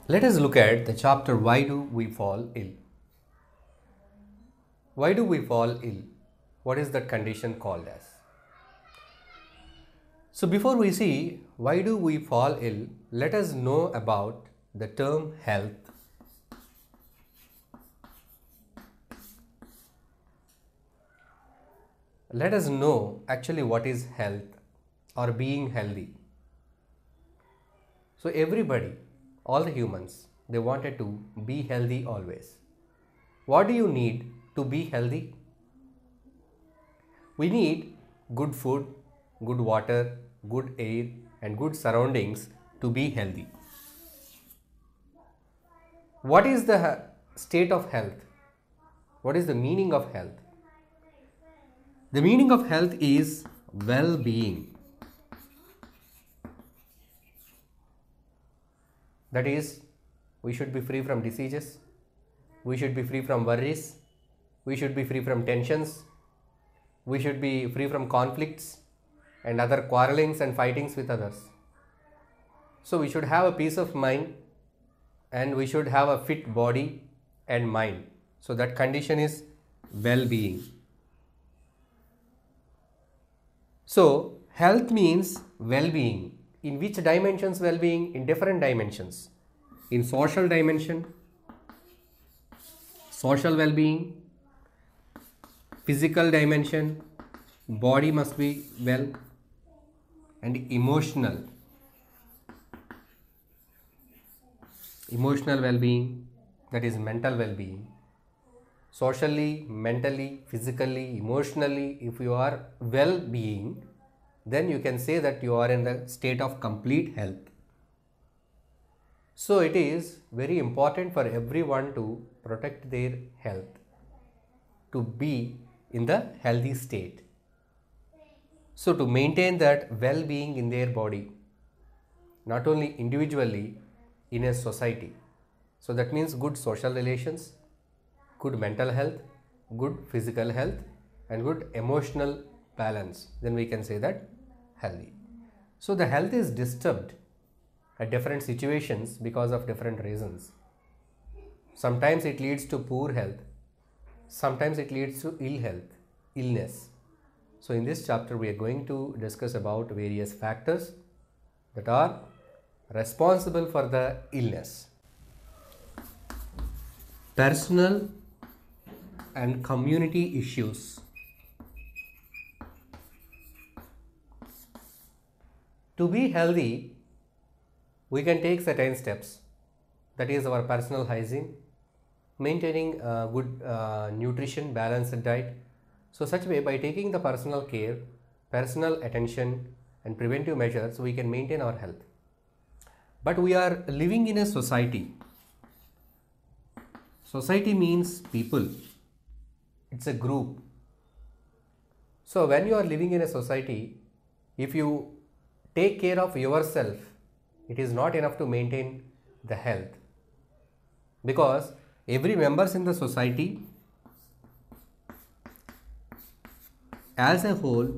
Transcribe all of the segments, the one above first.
Let us look at the chapter Why Do We Fall Ill? Why do we fall ill? What is that condition called as? So before we see why do we fall ill, let us know about the term health. Let us know actually what is health or being healthy. So everybody, all the humans, they wanted to be healthy always. What do you need to be healthy? We need good food, good water, good air, and good surroundings to be healthy. What is the state of health? What is the meaning of health? The meaning of health is well-being. That is, we should be free from diseases, we should be free from worries, we should be free from tensions, we should be free from conflicts and other quarrelings and fightings with others. So we should have a peace of mind and we should have a fit body and mind. So that condition is well-being. So health means well-being. In which dimensions well-being? In different dimensions. In social dimension, social well-being, physical dimension, body must be well, and emotional well-being, that is mental well-being. Socially, mentally, physically, emotionally, if you are well-being, then you can say that you are in the state of complete health. So it is very important for everyone to protect their health, to be in the healthy state. So to maintain that well-being in their body, not only individually, in a society. So that means good social relations, good mental health, good physical health, and good emotional balance. Then we can say that healthy. So the health is disturbed at different situations because of different reasons. Sometimes it leads to poor health, sometimes it leads to ill health, illness. So in this chapter we are going to discuss about various factors that are responsible for the illness. Personal and community issues. To be healthy, we can take certain steps. That is our personal hygiene, maintaining good nutrition, balanced diet. So such way, by taking the personal care, personal attention and preventive measures, we can maintain our health. But we are living in a society. Society means people. It's a group. So when you are living in a society, if you take care of yourself, it is not enough to maintain the health, because every members in the society as a whole,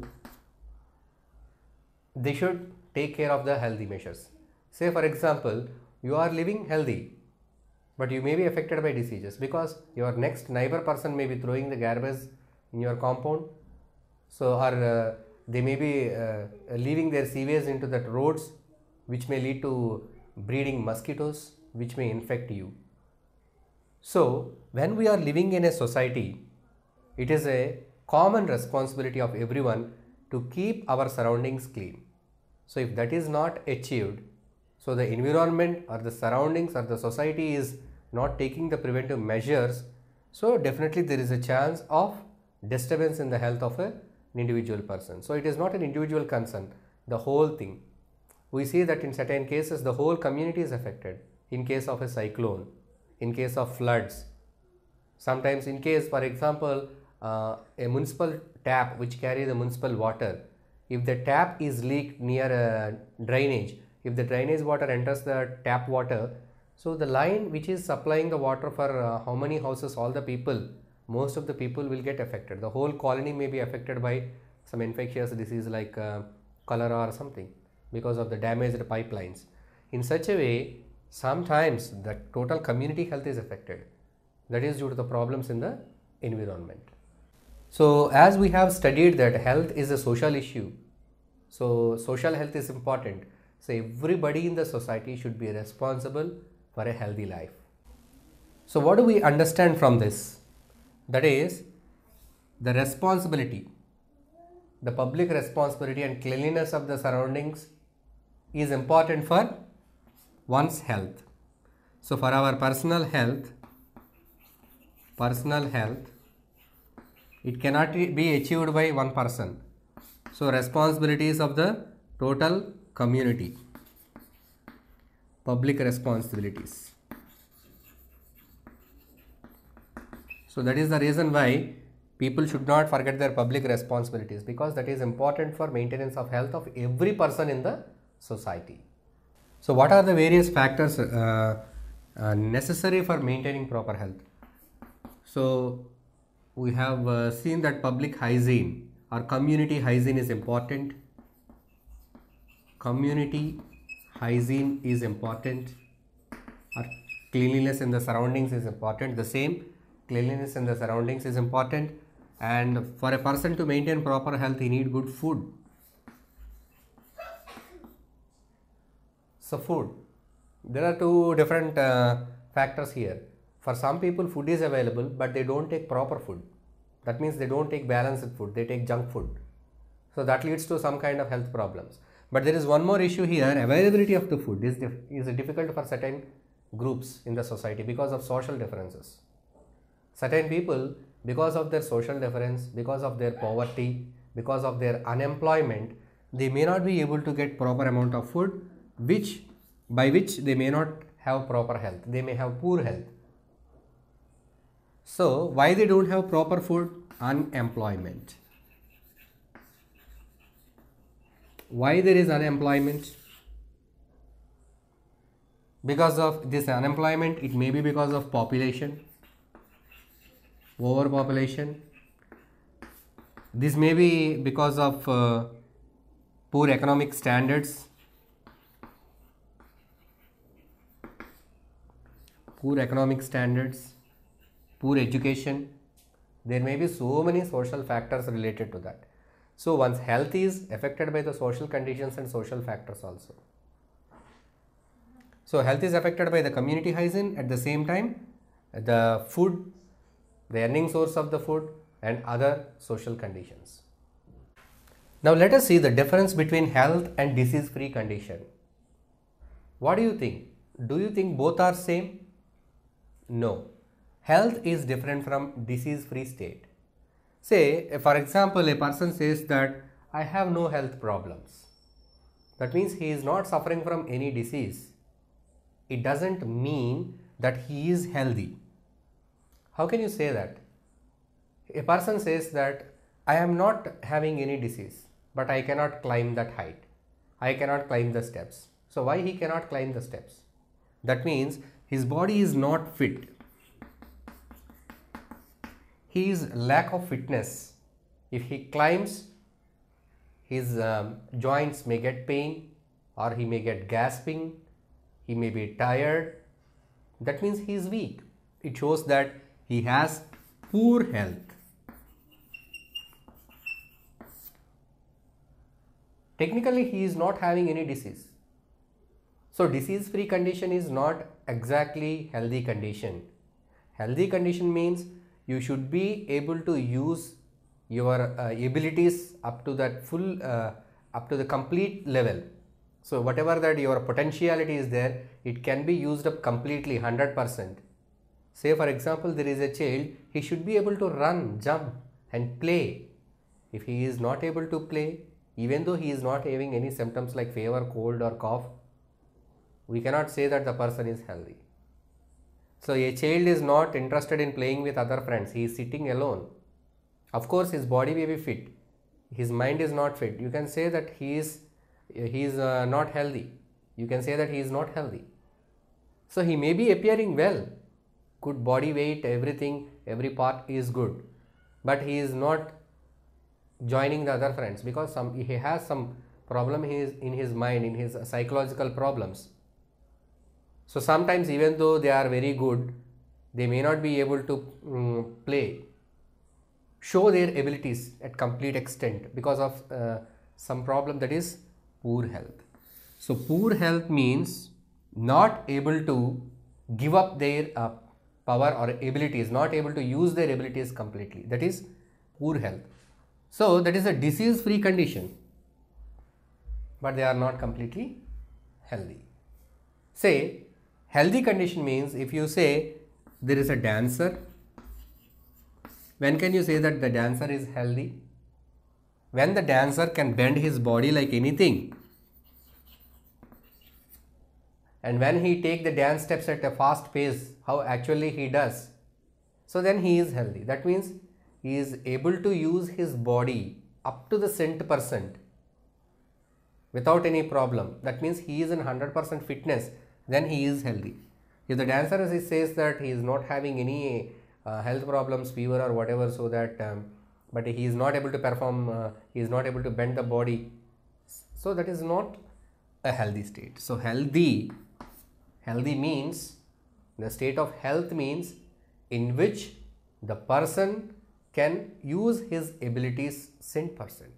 they should take care of the healthy measures. Say for example, you are living healthy, but you may be affected by diseases because your next neighbor person may be throwing the garbage in your compound. So or they may be leaving their sewage into the roads, which may lead to breeding mosquitoes, which may infect you. So when we are living in a society, it is a common responsibility of everyone to keep our surroundings clean. So if that is not achieved, so the environment or the surroundings or the society is not taking the preventive measures, so definitely there is a chance of disturbance in the health of an individual person. So it is not an individual concern, the whole thing. We see that in certain cases the whole community is affected in case of a cyclone, in case of floods. Sometimes in case, for example, a municipal tap which carry the municipal water, if the tap is leaked near a drainage, if the drainage water enters the tap water, so the line which is supplying the water for how many houses, all the people, most of the people will get affected. The whole colony may be affected by some infectious disease like cholera or something because of the damaged pipelines. In such a way, Sometimes the total community health is affected. That is due to the problems in the environment. So as we have studied that health is a social issue, so social health is important. So everybody in the society should be responsible for a healthy life. So what do we understand from this? That is the responsibility, the public responsibility and cleanliness of the surroundings is important for one's health. So for our personal health, it cannot be achieved by one person. So responsibilities of the total community, public responsibilities. So that is the reason why people should not forget their public responsibilities, because that is important for maintenance of health of every person in the society. So what are the various factors necessary for maintaining proper health? So we have seen that public hygiene or community hygiene is important. Community hygiene is important, or cleanliness in the surroundings is important. The same, cleanliness in the surroundings is important, and for a person to maintain proper health, he need good food. So food, there are two different factors here. For some people food is available, but they don't take proper food. That means they don't take balanced food, they take junk food. So that leads to some kind of health problems. But there is one more issue here. Availability of the food is difficult for certain groups in the society because of social differences. Certain people, because of their social difference, because of their poverty, because of their unemployment, they may not be able to get proper amount of food, by which they may not have proper health. They may have poor health. So why they don't have proper food? Unemployment. Why there is unemployment? Because of this unemployment, it may be because of population, overpopulation. This may be because of poor economic standards, poor education. There may be so many social factors related to that. So one's health is affected by the social conditions and social factors also. So health is affected by the community hygiene, at the same time the food, the earning source of the food, and other social conditions. Now let us see the difference between health and disease-free condition. What do you think? Do you think both are same? No. Health is different from disease-free state. Say, for example, a person says that I have no health problems. That means he is not suffering from any disease. It doesn't mean that he is healthy. How can you say that? A person says that I am not having any disease, but I cannot climb that height. I cannot climb the steps. So why he cannot climb the steps? That means his body is not fit. His lack of fitness. If he climbs, his joints may get pain, or he may get gasping, he may be tired. That means he is weak. It shows that he has poor health. Technically, he is not having any disease. So disease-free condition is not exactly healthy condition. Healthy condition means you should be able to use your abilities up to that full, up to the complete level. So whatever that your potentiality is there, it can be used up completely 100%. Say for example, there is a child, he should be able to run, jump and play. If he is not able to play, even though he is not having any symptoms like fever, cold or cough, we cannot say that the person is healthy. So a child is not interested in playing with other friends, he is sitting alone. Of course his body may be fit, his mind is not fit. You can say that he is not healthy. You can say that he is not healthy. So he may be appearing well, good body weight, everything, every part is good, but he is not joining the other friends because he has some problem in his mind, in his psychological problems. So sometimes even though they are very good, they may not be able to show their abilities at complete extent because of some problem, that is poor health. So poor health means not able to give up their power or abilities, not able to use their abilities completely, that is poor health. So that is a disease free condition, but they are not completely healthy. Say healthy condition means, if you say there is a dancer, when can you say that the dancer is healthy? When the dancer can bend his body like anything, and when he take the dance steps at a fast pace, how actually he does, so then he is healthy. That means he is able to use his body up to the cent% without any problem. That means he is in 100% fitness, then he is healthy. If the dancer says that he is not having any health problems, fever or whatever, so that but he is not able to perform, he is not able to bend the body, so that is not a healthy state. So healthy means, the state of health means in which the person can use his abilities cent%.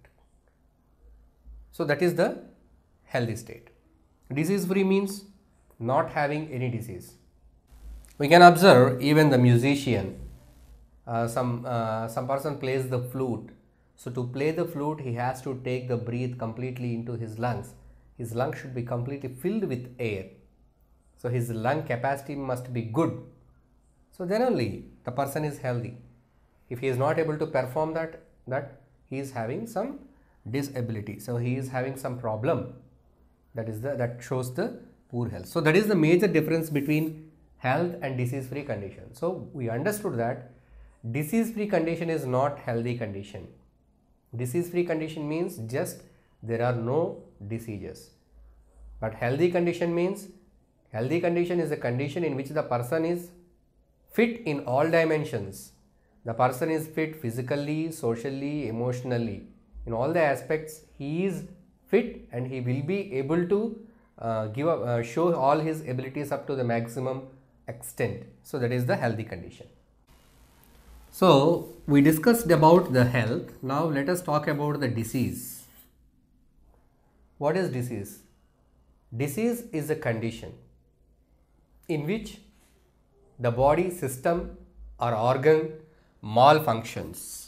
So that is the healthy state. Disease free means not having any disease. We can observe even the musician, some person plays the flute. So to play the flute, he has to take the breath completely into his lungs. His lungs should be completely filled with air. So his lung capacity must be good. So then only the person is healthy. If he is not able to perform that he is having some disability. So he is having some problem. That shows the poor health. So that is the major difference between health and disease free condition. So we understood that disease free condition is not healthy condition. Disease free condition means just there are no diseases. But healthy condition means, healthy condition is a condition in which the person is fit in all dimensions. The person is fit physically, socially, emotionally. In all the aspects, he is fit and he will be able to show all his abilities up to the maximum extent. So that is the healthy condition. So we discussed about the health. Now let us talk about the disease. What is disease? Disease is a condition in which the body system or organ malfunctions.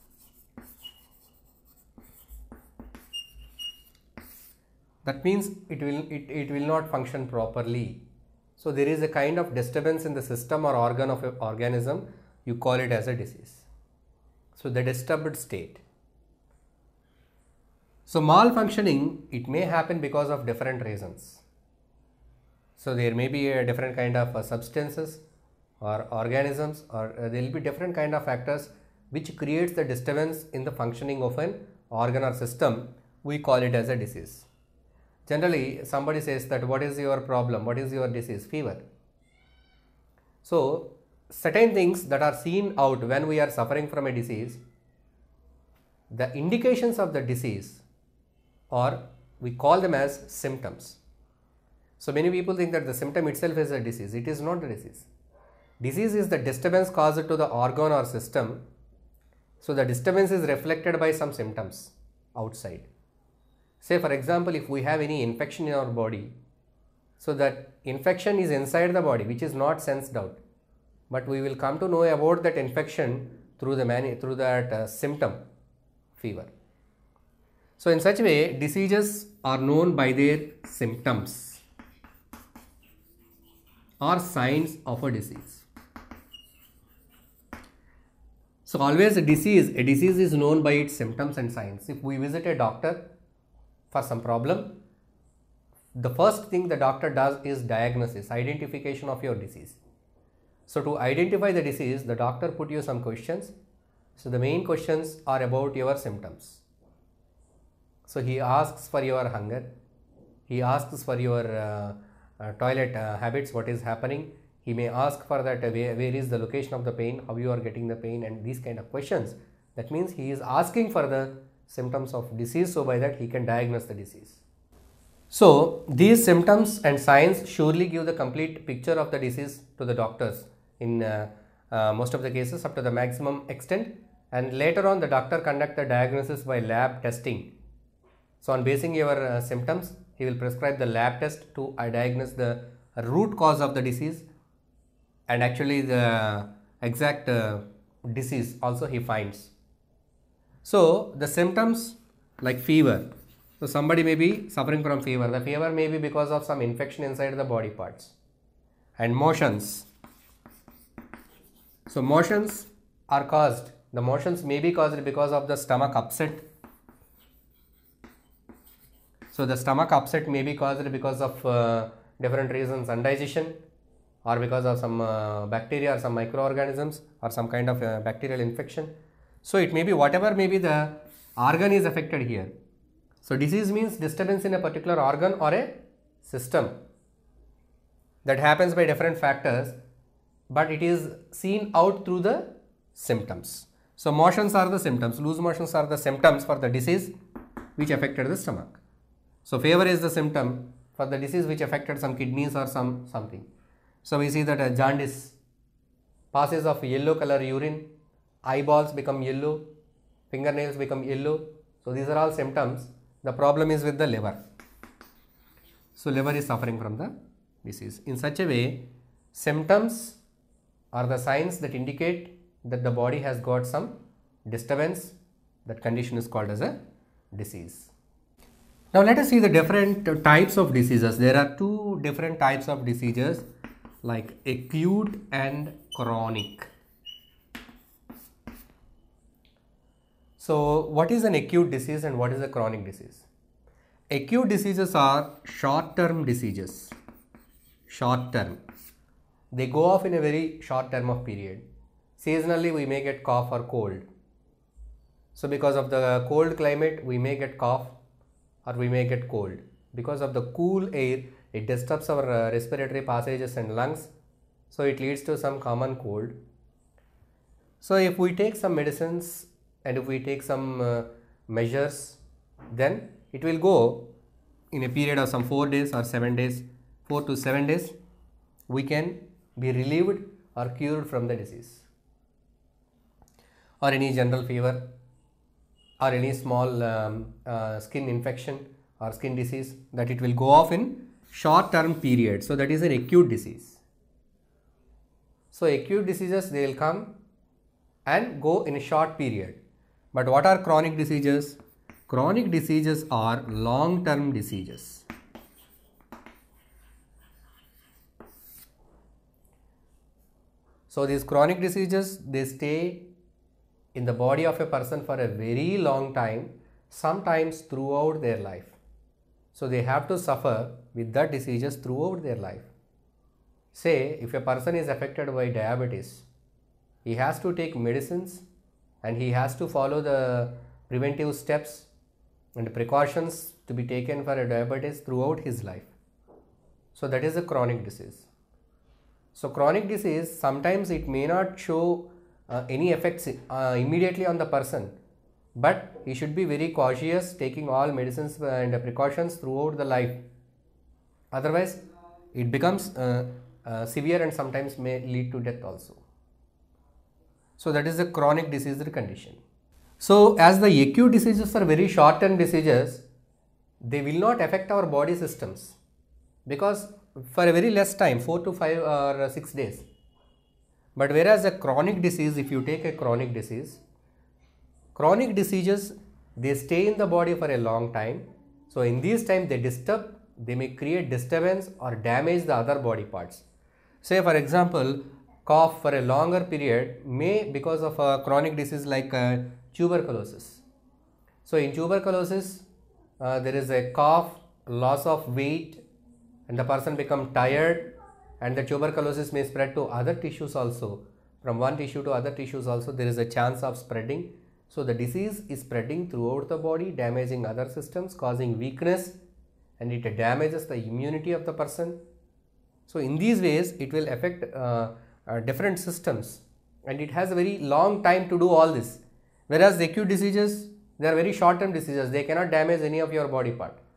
That means it will not function properly. So there is a kind of disturbance in the system or organ of an organism. You call it as a disease. So the disturbed state. So malfunctioning, it may happen because of different reasons. So there may be a different kind of substances or organisms, or there will be different kind of factors which creates the disturbance in the functioning of an organ or system. We call it as a disease. Generally, somebody says that what is your problem? What is your disease? Fever. So certain things that are seen out when we are suffering from a disease, the indications of the disease, or we call them as symptoms. So many people think that the symptom itself is a disease. It is not a disease. Disease is the disturbance caused to the organ or system. So the disturbance is reflected by some symptoms outside. Say for example, if we have any infection in our body, so that infection is inside the body, which is not sensed out, but we will come to know about that infection through that symptom, fever. So in such a way, diseases are known by their symptoms or signs of a disease. So always a disease is known by its symptoms and signs. If we visit a doctor for some problem, the first thing the doctor does is diagnosis, identification of your disease. So to identify the disease, the doctor put you some questions. So the main questions are about your symptoms. So he asks for your hunger, he asks for your toilet habits, what is happening. He may ask for that where is the location of the pain, how you are getting the pain, and these kind of questions. That means he is asking for the symptoms of disease, so by that he can diagnose the disease. So these symptoms and signs surely give the complete picture of the disease to the doctors in most of the cases up to the maximum extent, and later on the doctor conduct the diagnosis by lab testing. So on basing your symptoms, he will prescribe the lab test to diagnose the root cause of the disease, and actually the exact disease also he finds. So the symptoms like fever. So somebody may be suffering from fever. The fever may be because of some infection inside the body parts. And motions. So motions are caused. The motions may be caused because of the stomach upset. So the stomach upset may be caused because of different reasons, indigestion, or because of some bacteria or some microorganisms or some kind of bacterial infection. So it may be whatever may be the organ is affected here. So disease means disturbance in a particular organ or a system that happens by different factors, but it is seen out through the symptoms. So motions are the symptoms, loose motions are the symptoms for the disease which affected the stomach. So fever is the symptom for the disease which affected some kidneys or something. So we see that jaundice, passes of yellow color urine, eyeballs become yellow, fingernails become yellow. So these are all symptoms. The problem is with the liver. So liver is suffering from the disease. In such a way, symptoms are the signs that indicate that the body has got some disturbance. That condition is called as a disease. Now let us see the different types of diseases. There are two different types of diseases, like acute and chronic. So what is an acute disease and what is a chronic disease? Acute diseases are short-term diseases. Short-term. They go off in a very short term of period. Seasonally we may get cough or cold. So because of the cold climate we may get cough or we may get cold. Because of the cool air, it disturbs our respiratory passages and lungs. So it leads to some common cold. So if we take some medicines and if we take some measures, then it will go in a period of some 4 days or 7 days, 4 to 7 days, we can be relieved or cured from the disease. Or any general fever or any small skin infection or skin disease, that it will go off in short term period. So that is an acute disease. So acute diseases, they will come and go in a short period. But what are chronic diseases? Chronic diseases are long term diseases. So these chronic diseases, they stay in the body of a person for a very long time, sometimes throughout their life. So they have to suffer with the diseases throughout their life. Say if a person is affected by diabetes, he has to take medicines and he has to follow the preventive steps and precautions to be taken for a diabetes throughout his life. So that is a chronic disease. So chronic disease, sometimes it may not show any effects immediately on the person, but he should be very cautious taking all medicines and precautions throughout the life. Otherwise it becomes severe and sometimes may lead to death also. So that is a chronic disease condition. So as the acute diseases are very short term diseases, they will not affect our body systems because for a very less time, 4 to 5 or 6 days. But whereas a chronic disease, if you take a chronic disease, chronic diseases, they stay in the body for a long time. So in these time they disturb, they may create disturbance or damage the other body parts. Say for example, cough for a longer period may because of a chronic disease like tuberculosis. So in tuberculosis, there is a cough, loss of weight, and the person become tired, and the tuberculosis may spread to other tissues also. From one tissue to other tissues also there is a chance of spreading. So the disease is spreading throughout the body, damaging other systems, causing weakness, and it damages the immunity of the person. So in these ways it will affect different systems, and it has a very long time to do all this. Whereas the acute diseases, they are very short term diseases, they cannot damage any of your body part.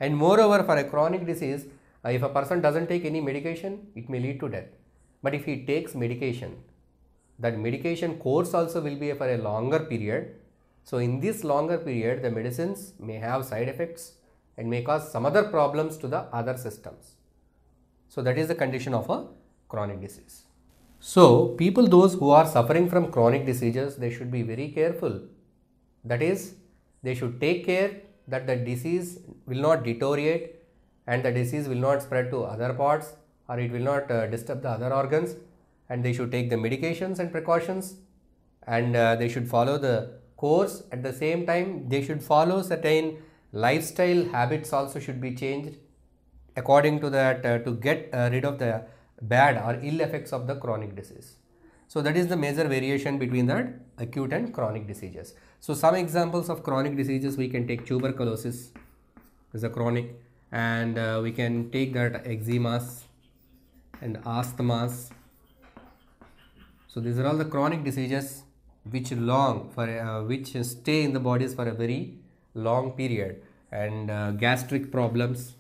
And moreover, for a chronic disease, if a person doesn't take any medication, it may lead to death. But if he takes medication, that medication course also will be for a longer period. So in this longer period, the medicines may have side effects and may cause some other problems to the other systems. So that is the condition of a chronic disease. So people, those who are suffering from chronic diseases, they should be very careful. That is, they should take care that the disease will not deteriorate and the disease will not spread to other parts, or it will not disturb the other organs, and they should take the medications and precautions, and they should follow the course. At the same time, they should follow certain lifestyle habits also should be changed according to that to get rid of the bad or ill effects of the chronic disease. So that is the major variation between that acute and chronic diseases. So some examples of chronic diseases, we can take tuberculosis is a chronic, and we can take that eczemas and asthmas. So these are all the chronic diseases which which stay in the bodies for a very long period, and gastric problems,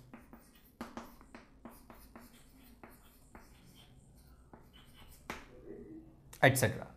etc.